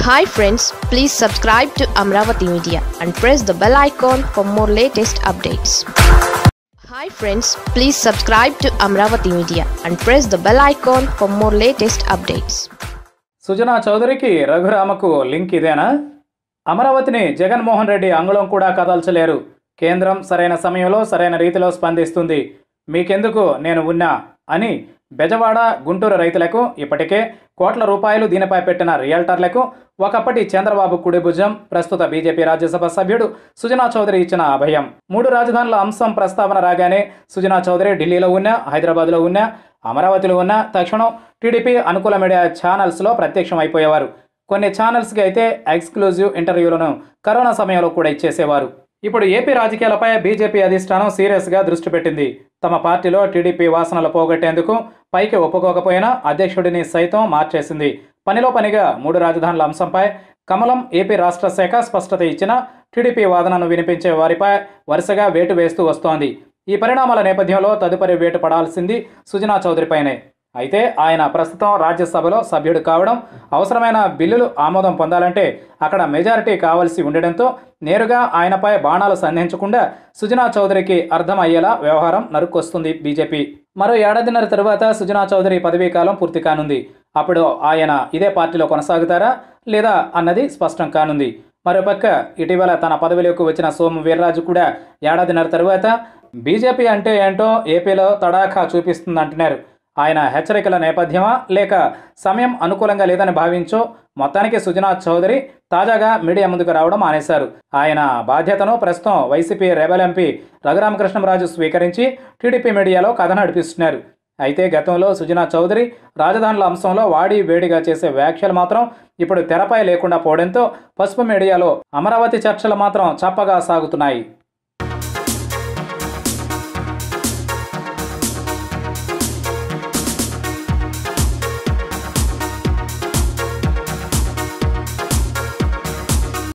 Hi friends, please subscribe to Amaravathi Media and press the bell icon for more latest updates. Hi friends, please subscribe to Amaravathi Media and press the bell icon for more latest updates. Sujana చౌదరికి రఘురామకు link ఇదేనా? అమరావతిని జగన్మోహన్ రెడ్డి అంగుళం కూడా కదల్చలేరు. కేంద్రం సరైన సమయంలో సరైన రీతిలో స్పందిస్తుంది. మీకెందుకు నేను ఉన్నా అని బెజవాడ గుంటూరు రైతులకు, ఇప్పటికే కోట్ల రూపాయలు దీనిపై పెట్టిన రియల్టర్లకు ఒకప్పటి చంద్రబాబు కుడి భుజం, ప్రస్తుత బీజేపీ రాజ్యసభ సభ్యుడు సుజనా చౌదరి ఇచ్చిన అభయం. 3 రాజధానుల అంశం ప్రస్తావన రాగానే సుజనా చౌదరి ఢిల్లీలో ఉన్నా, హైదరాబాద్లో ఉన్నా, అమరావతిలో ఉన్నా తక్షణం టీడీపీ అనుకూల మీడియా ఛానల్స్లో ప్రత్యక్షం అయిపోయేవారు. కొన్ని ఛానల్స్కి అయితే ఎక్స్క్లూజివ్ ఇంటర్వ్యూలను కరోనా సమయంలో కూడా ఇచ్చేసేవారు. ఇప్పుడు ఏపీ రాజకీయాలపై బీజేపీ అధిష్టానం సీరియస్గా దృష్టి పెట్టింది. తమ పార్టీలో టీడీపీ వాసనలు పోగొట్టేందుకు పైకి ఒప్పుకోకపోయినా అధ్యక్షుడిని సైతం మార్చేసింది. పనిలో పనిగా 3 రాజధానుల అంశంపై కమలం ఏపీ రాష్ట్ర శాఖ స్పష్టత ఇచ్చిన టీడీపీ వాదనను వినిపించే వారిపై వరుసగా వేటు వేస్తూ వస్తోంది. ఈ పరిణామాల నేపథ్యంలో తదుపరి వేటు పడాల్సింది సుజనా చౌదరిపైనే. అయితే ఆయన ప్రస్తుతం రాజ్యసభలో సభ్యుడు కావడం, అవసరమైన బిల్లులు ఆమోదం పొందాలంటే అక్కడ మెజారిటీ కావాల్సి ఉండడంతో నేరుగా ఆయనపై బాణాలు సంధించకుండా సుజనా చౌదరికి అర్థం అయ్యేలా వ్యవహారం నరుక్కొస్తుంది బీజేపీ. మరో ఏడాదిన్నర తరువాత సుజనా చౌదరి పదవీ కాలం పూర్తి కానుంది. అప్పుడు ఆయన ఇదే పార్టీలో కొనసాగుతారా లేదా అన్నది స్పష్టం కానుంది. మరోపక్క ఇటీవల తన పదవిలోకి వచ్చిన సోము వీర్రాజు కూడా ఏడాదిన్నర తరువాత బీజేపీ అంటే ఏంటో ఏపీలో తడాఖా చూపిస్తుందంటున్నారు. ఆయన హెచ్చరికల నేపథ్యమా లేక సమయం అనుకూలంగా లేదని భావించో మొత్తానికి సుజనా చౌదరి తాజాగా మీడియా ముందుకు రావడం మానేశారు. ఆయన బాధ్యతను ప్రస్తుతం వైసీపీ రెబల్ ఎంపీ రఘురామ స్వీకరించి టీడీపీ మీడియాలో కథ నడిపిస్తున్నారు. అయితే గతంలో సుజనా చౌదరి రాజధానుల అంశంలో వాడి వేడిగా చేసే వ్యాఖ్యలు మాత్రం ఇప్పుడు తెరపై లేకుండా పోవడంతో పసుపు మీడియాలో అమరావతి చర్చలు మాత్రం చప్పగా సాగుతున్నాయి.